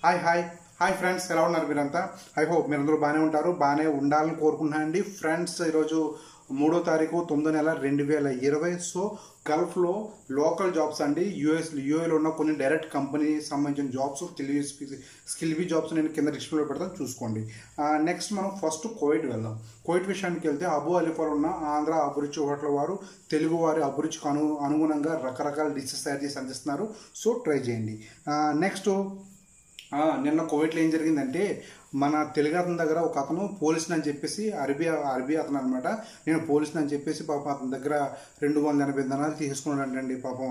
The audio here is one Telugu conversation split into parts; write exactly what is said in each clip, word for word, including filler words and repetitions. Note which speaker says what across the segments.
Speaker 1: హాయ్ హాయ్ హాయ్ ఫ్రెండ్స్, ఎలా ఉన్నారు మీరంతా? ఐ హోప్ మీరందరూ బాగానే ఉంటారు, బాగానే ఉండాలని కోరుకుంటున్నానండి. ఫ్రెండ్స్, ఈరోజు మూడో తారీఖు తొమ్మిదో నెల రెండు వేల ఇరవై. సో గల్ఫ్లో లోకల్ జాబ్స్ అండి, యూఎస్ యూఏలో ఉన్న కొన్ని డైరెక్ట్ కంపెనీ సంబంధించిన జాబ్స్, తెలివి స్కిల్ బి జాబ్స్ నేను కింద డిస్ప్లేలో పెడతాను, చూసుకోండి. నెక్స్ట్ మనం ఫస్ట్ కువైట్ వెళ్దాం. కువైట్ విషయానికి వెళ్తే అబు అలీఫాలో ఉన్న ఆంధ్ర అభిరుచి హోటల్ వారు తెలుగు వారి అభిరుచికి అను అనుగుణంగా రకరకాల డిషెస్ తయారు చేసి అందిస్తున్నారు. సో ట్రై చేయండి. నెక్స్ట్ నిన్న కువైట్లో ఏం జరిగిందంటే, మన తెలుగు అతని దగ్గర ఒక అతను పోలీసుని అని చెప్పేసి అరబీ అరబీ అతను అనమాట. నేను పోలీసుని అని చెప్పేసి పాపం అతని దగ్గర రెండు వందల ఎనభై దినాలు తీసుకున్నాడంటండి. పాపం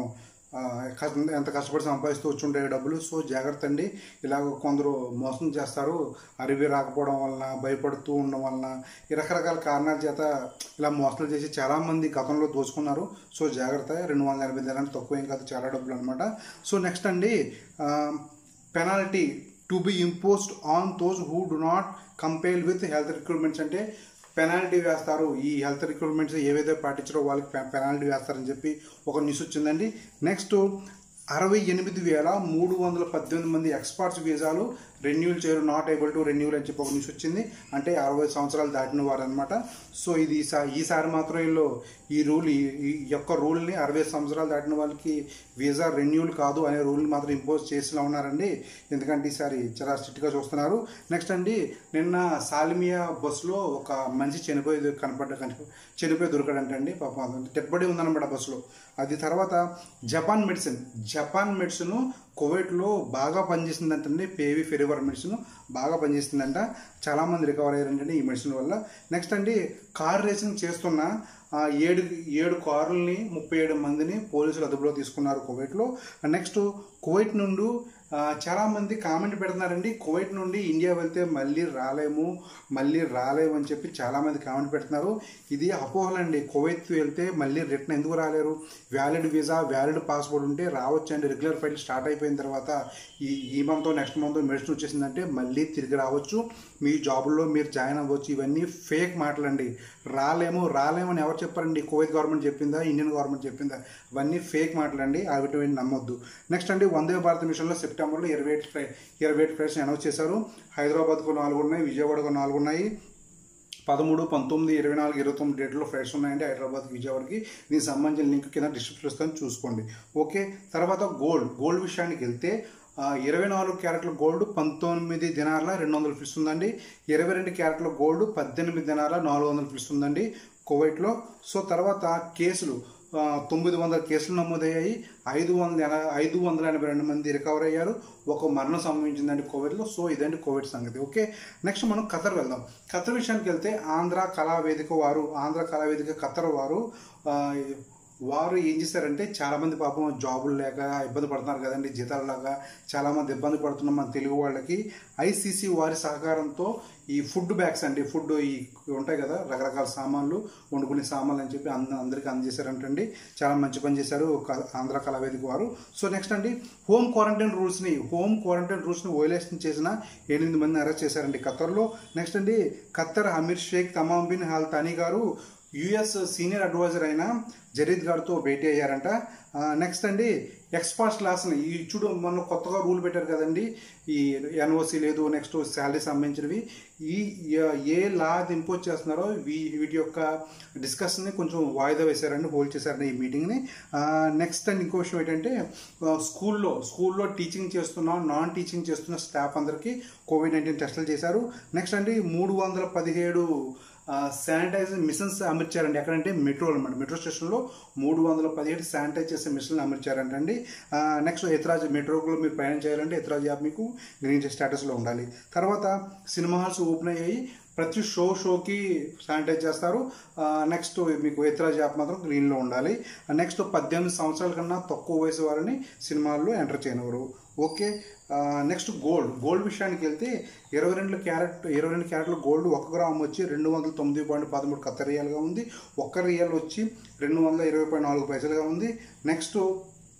Speaker 1: ఎంత కష్టపడి సంపాదిస్తూ వచ్చుంటాయి డబ్బులు. సో జాగ్రత్త అండి, ఇలాగ కొందరు మోసం చేస్తారు. అరబీ రాకపోవడం వలన, భయపడుతూ ఉండడం వలన, ఈ రకరకాల కారణాల చేత ఇలా మోసాలు చేసి చాలామంది గతంలో దోచుకున్నారు. సో జాగ్రత్త, రెండు వందల ఎనభై దినాలు తక్కువ ఏం కాదు, చాలా డబ్బులు అనమాట. సో నెక్స్ట్ అండి, penalty to be imposed on those who do not compare with health recruitments అంటే పెనాల్టీ వేస్తారు. ఈ హెల్త్ రిక్రూట్మెంట్స్ ఏవైతే పాటించారో వాళ్ళకి పెనాల్టీ వేస్తారని చెప్పి ఒక న్యూస్ వచ్చిందండి. నెక్స్ట్, అరవై ఎనిమిది వేల మూడు వందల పద్దెనిమిది మంది ఎక్స్పర్ట్స్ వీసాలు రెన్యూల్ చేయరు, నాట్ ఏబుల్ టు రెన్యూల్ అని చెప్పి ఒక న్యూస్ వచ్చింది. అంటే అరవై సంవత్సరాలు దాటిన వారు అనమాట. సో ఇది ఈసారి మాత్రం వీళ్ళు ఈ రూల్ ఈ యొక్క రూల్ని అరవై సంవత్సరాలు దాటిన వాళ్ళకి వీసా రెన్యూల్ కాదు అనే రూల్ని మాత్రం ఇంపోజ్ చేసేలా ఉన్నారండి. ఎందుకంటే ఈసారి చాలా స్ట్రిక్ట్గా చూస్తున్నారు. నెక్స్ట్ అండి, నిన్న సాల్మియా బస్సులో ఒక మనిషి చనిపోయి కనపడ్డ చనిపోయి దొరకడంటండి. పాపం డెడ్ బాడీ ఉందన్నమాట బస్సులో. అది తర్వాత జపాన్ మెడిసిన్ జపాన్ మెడిసిన్ కువైట్లో బాగా పనిచేసిందంటండి. పేవి ఫెరివర్ మెడిసిన్ బాగా పనిచేస్తుందంట. చాలామంది రికవర్ అయ్యారంటండి ఈ మెడిసిన్ వల్ల. నెక్స్ట్ అండి, కార్ రేసింగ్ చేస్తున్న ఏడు ఏడు కారుల్ని ముప్పై ఏడు మందిని పోలీసులు అదుపులో తీసుకున్నారు కువైట్లో. నెక్స్ట్, కువైట్ నుండి చాలామంది కామెంట్ పెడుతున్నారండి, కువైట్ నుండి ఇండియా వెళ్తే మళ్ళీ రాలేము మళ్ళీ రాలేము అని చెప్పి చాలామంది కామెంట్ పెడుతున్నారు. ఇది అపోహలండి. కువైట్ వెళ్తే మళ్ళీ రిటర్న్ ఎందుకు రాలేరు? వ్యాలిడ్ వీసా, వ్యాలిడ్ పాస్పోర్ట్ ఉంటే రావచ్చండి. రెగ్యులర్ ఫ్లైట్ స్టార్ట్ అయిపోయిన తర్వాత ఈ ఈ మంత్ నెక్స్ట్ మంత్ మెడిసిన్ వచ్చేసిందంటే మళ్ళీ తిరిగి రావచ్చు, మీ జాబుల్లో మీరు జాయిన్ అవ్వచ్చు. ఇవన్నీ ఫేక్ మాటలండి. రాలేము రాలేము అని ఎవరు చెప్పారండి? కువైట్ గవర్నమెంట్ చెప్పిందా, ఇండియన్ గవర్నమెంట్ చెప్పిందా? ఇవన్నీ ఫేక్ మాటలండి, అవి నమ్మొద్దు. నెక్స్ట్ అండి, వందే భారత్ మిషన్లో సెప్టెంబర్లో ఇరవై ఎయిట్ ఫ్లై ఇరవై ఎయిట్ ఫ్లైట్స్ అనౌన్స్ చేశారు. హైదరాబాద్కు నాలుగు ఉన్నాయి, విజయవాడకు నాలుగు ఉన్నాయి. పదమూడు పంతొమ్మిది ఇరవై నాలుగు ఇరవై తొమ్మిది డేట్లో ఫ్లైట్స్ ఉన్నాయండి హైదరాబాద్కి, విజయవాడకి. దీనికి సంబంధించిన లింక్ కింద డిస్క్రిప్షన్ ఇస్తాను, చూసుకోండి. ఓకే, తర్వాత గోల్డ్ గోల్డ్ విషయానికి వెళ్తే ఇరవై నాలుగు క్యారెట్ల గోల్డ్ పంతొమ్మిది దినార్ల రెండు వందలు పిలుస్తుందండి. ఇరవై రెండు క్యారెట్ల గోల్డ్ పద్దెనిమిది దినార్ల నాలుగు వందలు పిలుస్తుందండి కువైట్లో. సో తర్వాత కేసులు తొమ్మిది వందల కేసులు నమోదయ్యాయి. ఐదు వందల ఐదు వందల ఎనభై రెండు మంది రికవర్ అయ్యారు. ఒక మరణం సంభవించిందండి కోవిడ్లో. సో ఇదండి కోవిడ్ సంగతి. ఓకే, నెక్స్ట్ మనం ఖతర్ వెళ్దాం. ఖతర్ విషయానికి వెళ్తే ఆంధ్ర కళావేదిక వారు ఆంధ్ర కళావేదిక ఖతర్ వారు వారు ఏం చేశారంటే, చాలామంది పాపం జాబులు లేక ఇబ్బంది పడుతున్నారు కదండి, జీతాలలాగా చాలామంది ఇబ్బంది పడుతున్నాం మన తెలుగు వాళ్ళకి. ఐసీసీ వారి సహకారంతో ఈ ఫుడ్ బ్యాగ్స్ అండి, ఫుడ్ ఈ ఉంటాయి కదా రకరకాల సామాన్లు, వండుకునే సామాన్లు అని చెప్పి అంద అందరికీ అందజేశారంటండి. చాలా మంచి పని చేశారు ఆంధ్ర కళావేదిక వారు. సో నెక్స్ట్ అండి, హోమ్ క్వారంటైన్ రూల్స్ని హోమ్ క్వారంటైన్ రూల్స్ని వయోలేషన్ చేసిన ఎనిమిది మందిని అరెస్ట్ చేశారండి ఖతర్లో. నెక్స్ట్ అండి, Qatar Emir Sheikh Tamim bin Al Thani గారు యుఎస్ సీనియర్ అడ్వైజర్ అయిన జరీద్ గారితో భేటీ అయ్యారంట. నెక్స్ట్ అండి, ఎక్స్పర్ట్స్ క్లాస్ని ఈ చూడు మొన్న కొత్తగా రూల్ పెట్టారు కదండి, ఈ ఎన్ఓసి లేదు, నెక్స్ట్ శాలరీ సంబంధించినవి, ఈ ఏ లా ఇంపోజ్ చేస్తున్నారో వీటి యొక్క డిస్కషన్ని కొంచెం వాయిదా వేశారండి, హోల్డ్ చేశారండి ఈ మీటింగ్ని. నెక్స్ట్ అండ్ ఇంకో విషయం ఏంటంటే, స్కూల్లో స్కూల్లో టీచింగ్ చేస్తున్న నాన్ టీచింగ్ చేస్తున్న స్టాఫ్ అందరికీ కోవిడ్ నైన్టీన్ టెస్టులు చేశారు. నెక్స్ట్ అండి, మూడు వందల పదిహేడు శానిటైజర్ మిషన్స్ అమర్చారండి. ఎక్కడంటే మెట్రో అనమాట, మెట్రో స్టేషన్లో మూడు వందల పదిహేడు శానిటైజ్ చేసే మిషన్లు అమర్చారంటండి. నెక్స్ట్ ఎత్రాజ్ మెట్రోలో మీరు ప్రయాణం చేయాలంటే ఎత్రాజ్ యాప్ మీకు గ్రీన్ స్టేటస్లో ఉండాలి. తర్వాత సినిమా హాల్స్ ఓపెన్ అయ్యాయి, ప్రతి షో షోకి శానిటైజ్ చేస్తారు. నెక్స్ట్ మీకు ఎత్రాజ్ యాప్ మాత్రం గ్రీన్లో ఉండాలి. నెక్స్ట్ పద్దెనిమిది సంవత్సరాల కన్నా తక్కువ వయసు వారిని సినిమాల్లో ఎంటర్ చేయనివ్వరు. ఓకే, నెక్స్ట్ గోల్డ్ గోల్డ్ విషయానికి వెళ్తే ఇరవై రెండు క్యారెట్ ఇరవై రెండు క్యారెట్ల గోల్డ్ ఒక గ్రామ్ వచ్చి రెండు వందల తొమ్మిది పాయింట్ పదమూడు ఖతర్ రియాల్గా ఉంది. ఒక్క రియల్ వచ్చి రెండు వందల ఇరవై పాయింట్ నాలుగు పైసలుగా ఉంది. నెక్స్ట్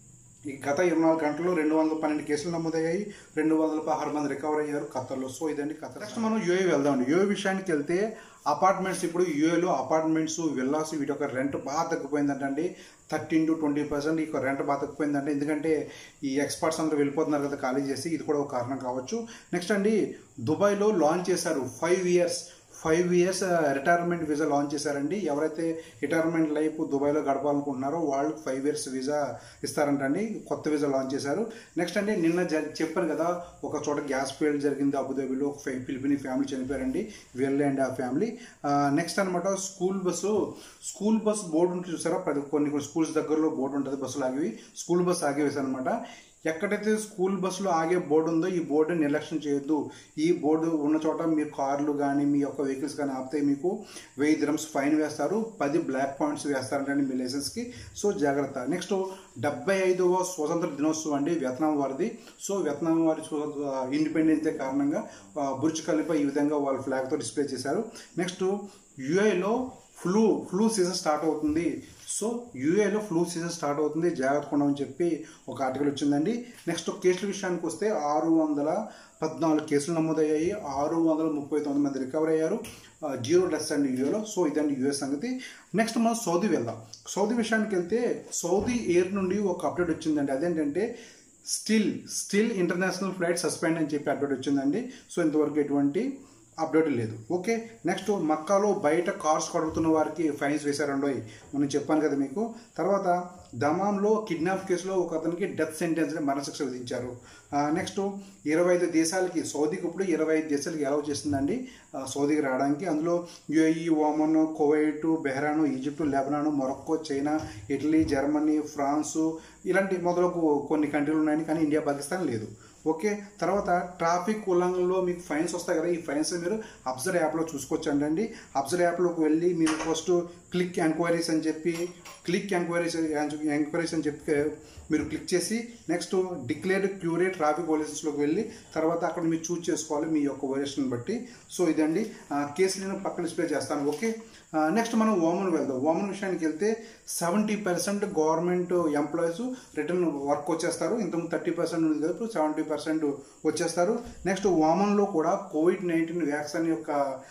Speaker 1: ఈ గత ఇరవై నాలుగు గంటల్లో రెండు వందల పన్నెండు కేసులు నమోదయ్యాయి, రెండు వందల పదహారు మంది రికవర్ అయ్యారు ఖతర్లో. సో ఇదండి ఖతర్. నెక్స్ట్ మనం యూఏ వెళ్దామండి. యూఏ విషయానికి వెళ్తే అపార్ట్మెంట్స్, ఇప్పుడు యూఏలో అపార్ట్మెంట్స్, విల్లాస్ వీటి యొక్క రెంట్ బాగా తగ్గిపోయిందంటండి. థర్టీన్ టు ట్వంటీ పర్సెంట్ ఈ రెంట్ బాగా తగ్గిపోయిందంటే, ఎందుకంటే ఈ ఎక్స్పర్ట్స్ అందరూ వెళ్ళిపోతున్నారు కదా ఖాళీ చేసి, ఇది కూడా ఒక కారణం కావచ్చు. నెక్స్ట్ అండి, దుబాయ్లో లాంచ్ చేశారు five years five years retirement visa launch చేశారండి. ఎవరైతే రిటైర్మెంట్ లైఫ్ దుబాయ్లో గడపాలనుకుంటున్నారో వాళ్ళకి ఫైవ్ ఇయర్స్ వీసా ఇస్తారంటండి. కొత్త వీసా లాంచ్ చేశారు. నెక్స్ట్ అండి, నిన్న చెప్పాను కదా ఒక చోట గ్యాస్ ఫెయిల్ జరిగింది అబుదాబిలో, ఒక ఫిలిపిని ఫ్యామిలీ చనిపోయారండి, వీళ్ళే అండి ఆ ఫ్యామిలీ. నెక్స్ట్ అనమాట, school bus school bus board ఉంటుంది చూసారా, ప్రతి కొన్ని కొన్ని స్కూల్స్ దగ్గరలో బోర్డు ఉంటుంది బస్సులు ఆగివి, స్కూల్ బస్ ఆగివేశారు అనమాట. ఎక్కడైతే స్కూల్ బస్సులో ఆగే బోర్డు ఉందో ఈ బోర్డుని నిర్లక్ష్యం చేయొద్దు. ఈ బోర్డు ఉన్న చోట మీరు కార్లు కానీ మీ యొక్క వెహికల్స్ కానీ ఆపితే మీకు వెయ్యి దిరమ్స్ ఫైన్ వేస్తారు, పది బ్లాక్ పాయింట్స్ వేస్తారంటండి మీ లైసెన్స్కి. సో జాగ్రత్త. నెక్స్ట్ డెబ్బై ఐదవ స్వతంత్ర దినోత్సవం అండి వియత్నాం వారిది. సో వియత్నాం వారి ఇండిపెండెన్స్ డే కారణంగా బుర్జ్ ఖలీఫా ఈ విధంగా వాళ్ళ ఫ్లాగ్తో డిస్ప్లే చేశారు. నెక్స్ట్ యూఏలో ఫ్లూ ఫ్లూ సీజన్ స్టార్ట్ అవుతుంది. సో యూఏలో ఫ్లూ సీజన్ స్టార్ట్ అవుతుంది, జాగ్రత్త ఉండమని చెప్పి ఒక ఆర్టికల్ వచ్చిందండి. నెక్స్ట్ కేసుల విషయానికి వస్తే ఆరు వందల పద్నాలుగు కేసులు నమోదయ్యాయి, ఆరు వందల ముప్పై తొమ్మిది మంది రికవర్ అయ్యారు, జీరో డెత్స్ అండి యూఏలో. సో ఇదండి యూఎస్ సంగతి. నెక్స్ట్ మనం సౌదీ వెళ్దాం. సౌదీ విషయానికి వెళ్తే సౌదీ ఎయిర్ నుండి ఒక అప్డేట్ వచ్చిందండి. అదేంటంటే still still international flight suspend అని చెప్పి అప్డేట్ వచ్చిందండి. సో ఇంతవరకు ఎటువంటి అప్డేట్ లేదు. ఓకే. నెక్స్ట్ మక్కాలో బయట కార్స్ కడుగుతున్న వారికి ఫైన్స్ వేశారండో, మనం చెప్పాను కదా మీకు. తర్వాత దమాంలో కిడ్నాప్ కేసులో ఒక అతనికి డెత్ సెంటెన్స్ మరణశిక్ష విధించారు. నెక్స్ట్ ఇరవై ఐదు దేశాలకి, సౌదీకి ఇప్పుడు ఇరవై ఐదు దేశాలకి అలౌ చేసిందండి సౌదీకి రావడానికి. అందులో UAE, Oman, Kuwait, Bahrain, Egypt, Lebanon, Morocco, China, Italy, Germany, France ఇలాంటి మొదలకు కొన్ని కంట్రీలు ఉన్నాయని, కానీ ఇండియా, పాకిస్తాన్ లేదు. ఓకే. తర్వాత ట్రాఫిక్ ఉల్లంఘనలో మీకు ఫైన్స్ వస్తాయి కదా, ఈ ఫైన్స్ మీరు అబ్జర్వ్ యాప్లో చూసుకోవచ్చు అండి. అబ్జర్వ్ యాప్లోకి వెళ్ళి మీరు ఫస్ట్ క్లిక్ ఎంక్వైరీస్ అని చెప్పి క్లిక్ ఎంక్వైరీస్ ఎంక్వైరీస్ అని చెప్పి మీరు క్లిక్ చేసి నెక్స్ట్ డిక్లేర్డ్ క్యూరేట్ ట్రాఫిక్ వైలేషన్స్లోకి వెళ్ళి తర్వాత అక్కడ మీరు చూస్ చేసుకోవాలి మీ యొక్క వైలేషన్ బట్టి. సో ఇదండి కేసు నేను పక్కన డిస్ప్లే చేస్తాను. ఓకే. నెక్స్ట్ మనం ఓమన్ వెళ్దాం. ఓమన్ విషయానికి వెళ్తే seventy percent government employees return work వచ్చేస్తారు. ఇంతకు థర్టీ పర్సెంట్ ఉంది కదా, ఇప్పుడు సెవెంటీ పర్సెంట్ వచ్చేస్తారు. నెక్స్ట్ ఓమన్లో కూడా కోవిడ్ నైన్టీన్ వ్యాక్సిన్ యొక్క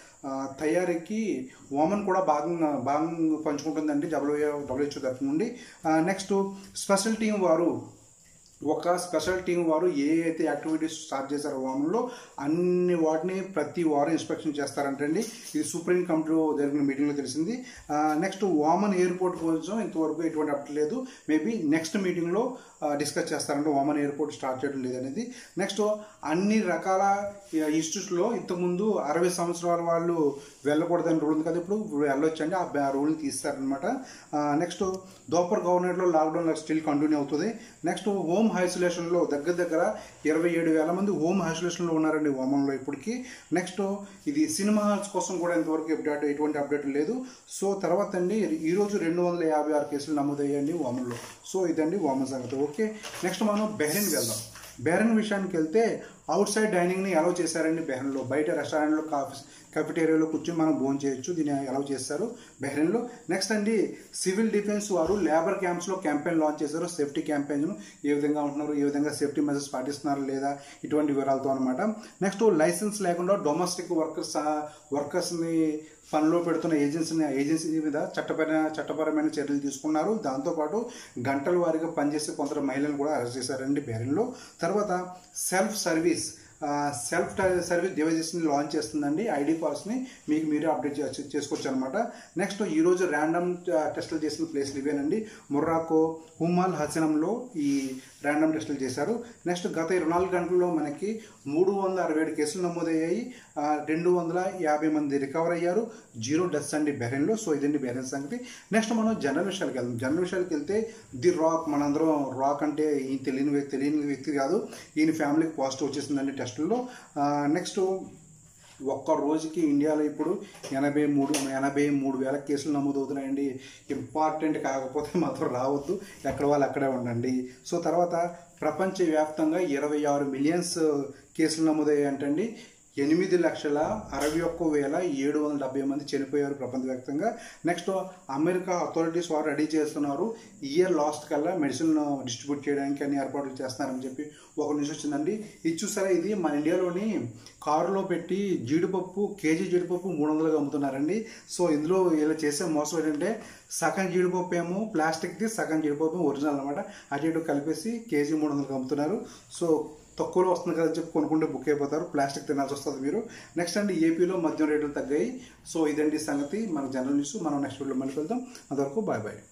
Speaker 1: తయారీకి ఓమన్ కూడా భాగంగా భాగంగా పంచుకుంటుందండి డబ్ల్యూఏ డబ్ల్యూహెచ్ఓ తరఫు నుండి. నెక్స్ట్ స్పెషల్ టీం వారు ఒక స్పెషల్ టీం వారు ఏ అయితే యాక్టివిటీస్ స్టార్ట్ చేశారో ఓమన్లో అన్ని వాటిని ప్రతి వారం ఇన్స్పెక్షన్ చేస్తారంటండి. ఇది సుప్రీం కమిటీలో జరిగిన మీటింగ్లో తెలిసింది. నెక్స్ట్ ఓమన్ ఎయిర్పోర్ట్ కోసం ఇంతవరకు ఎటువంటి అప్డేట్ లేదు. మేబీ నెక్స్ట్ మీటింగ్లో డిస్కస్ చేస్తారంటే ఓమన్ ఎయిర్పోర్ట్ స్టార్ట్ చేయడం లేదనేది. నెక్స్ట్ అన్ని రకాల ఇన్స్టిట్యూట్స్లో ఇంతకుముందు అరవై సంవత్సరాల వాళ్ళు వెళ్ళకూడదని రూల్ ఉంది కదా, ఇప్పుడు వెళ్ళొచ్చండి, ఆ రూల్ని తీస్తారనమాట. నెక్స్ట్ దోపర్ గవర్నమెంట్లో లాక్డౌన్ స్టిల్ కంటిన్యూ అవుతుంది. నెక్స్ట్ హోమ్ ఐసోలేషన్లో దగ్గర దగ్గర ఇరవై ఏడు వేల మంది హోమ్ ఐసోలేషన్లో ఉన్నారండి ఓమన్లో ఇప్పటికి. నెక్స్ట్ ఇది సినిమా హాల్స్ కోసం కూడా ఇంతవరకు అప్డేట్ ఎటువంటి అప్డేట్ లేదు. సో తర్వాత అండి ఈరోజు రెండు వందల యాభై ఆరు కేసులు నమోదయ్యాయండి ఓమన్లో. సో ఇదండి ఓమన్ సంగతి. ఓకే. నెక్స్ట్ మనం బెహ్రెన్ వెళ్దాం. బెహ్రెన్ విషయానికి వెళ్తే అవుట్ సైడ్ డైనింగ్ని అలౌ చేశారండి బెహ్రెన్లో. బయట రెస్టారెంట్లో కాఫీ కెఫిటేరియాలో కూర్చొని మనం భోజనం చేయొచ్చు, దీన్ని అలౌ చేస్తారు బెహ్రెన్లో. నెక్స్ట్ అండి సివిల్ డిఫెన్స్ వారు లేబర్ క్యాంప్స్లో క్యాంపెయిన్ లాంచ్ చేశారు. సేఫ్టీ క్యాంపెయిన్ ఏ విధంగా ఉంటున్నారు, ఏ విధంగా సేఫ్టీ మెజర్స్ పాటిస్తున్నారు లేదా ఇటువంటి వివరాలతో అనమాట. నెక్స్ట్ లైసెన్స్ లేకుండా డొమెస్టిక్ వర్కర్స్ వర్కర్స్ని పనిలో పెడుతున్న ఏజెన్సీని ఏజెన్సీ మీద చట్టపరమైన చట్టపరమైన చర్యలు తీసుకున్నారు. దాంతోపాటు గంటల వారీగా పనిచేసే కొందరు మహిళలను కూడా అరెస్ట్ చేశారండి బెహ్రెన్లో. తర్వాత సెల్ఫ్ సర్వీస్ సెల్ఫ్ సర్వీస్ డివైజెస్ని లాంచ్ చేస్తుందండి. ఐడి పాస్ని మీకు మీరే అప్డేట్ చేసుకోవచ్చు అనమాట. నెక్స్ట్ ఈరోజు ర్యాండమ్ టెస్టులు చేసిన ప్లేస్లు ఇవేనండి. మొర్రాకో, హుమ్మల్, హసనంలో ఈ ర్యాండమ్ టెస్టులు చేశారు. నెక్స్ట్ గత ఇరవై నాలుగు గంటల్లో మనకి మూడు వందల అరవై ఏడు కేసులు నమోదయ్యాయి, రెండు వందల యాభై మంది రికవర్ అయ్యారు, జీరో డెత్స్ అండి బెహ్రెన్లో. సో ఇదండి బెహ్రెన్ సంగతి. నెక్స్ట్ మనం జనరల్ విషయాలకు వెళ్దాం. జనరల్ విషయాలకు వెళ్తే ది రాక్, మనందరం రాక్ అంటే ఈయన తెలియని వ్యక్తి తెలియని వ్యక్తి కాదు, ఈయన ఫ్యామిలీకి పాజిటివ్ వచ్చేసిందండి టెస్టుల్లో. నెక్స్ట్ ఒక్క రోజుకి ఇండియాలో ఇప్పుడు ఎనభై మూడు ఎనభై మూడు వేల కేసులు నమోదవుతున్నాయండి. ఇంపార్టెంట్ కాకపోతే మాత్రం రావద్దు, ఎక్కడ వాళ్ళు అక్కడే ఉండండి. సో తర్వాత ప్రపంచవ్యాప్తంగా ఇరవై ఆరు మిలియన్స్ కేసులు నమోదయ్యాయంటండి. ఎనిమిది లక్షల అరవై ఒక్క వేల ఏడు వందల డెబ్బై మంది చనిపోయారు ప్రపంచవ్యాప్తంగా. నెక్స్ట్ అమెరికా అథారిటీస్ వారు రెడీ చేస్తున్నారు ఇయర్ లాస్ట్ కల్లా మెడిసిన్ డిస్ట్రిబ్యూట్ చేయడానికి అన్ని ఏర్పాట్లు చేస్తున్నారని చెప్పి ఒక న్యూస్ వచ్చిందండి. ఇది చూసారా, ఇది మన ఇండియాలోని కారులో పెట్టి జీడిపప్పు కేజీ జీడిపప్పు మూడు వందలుగా అమ్ముతున్నారండి. సో ఇందులో ఇలా చేసే మోసం ఏంటంటే సగం జీడిపప్పు ఏమో ప్లాస్టిక్ది, సగం జీడిపప్పు ఒరిజినల్ అనమాట. అటు ఇటు కలిపేసి కేజీ మూడు వందలుగా అమ్ముతున్నారు. సో తక్కువలో వస్తుంది కదా చెప్పి కొనుక్కుంటే బుక్ అయిపోతారు, ప్లాస్టిక్ తినాల్సి వస్తుంది మీరు. నెక్స్ట్ అండి, ఏపీలో మద్యం రేట్లు తగ్గాయి. సో ఇదండి సంగతి మన జనరల్ న్యూస్. మనం నెక్స్ట్ వీడియో మళ్ళీ వెళ్తాం. అంతవరకు బాయ్ బాయ్.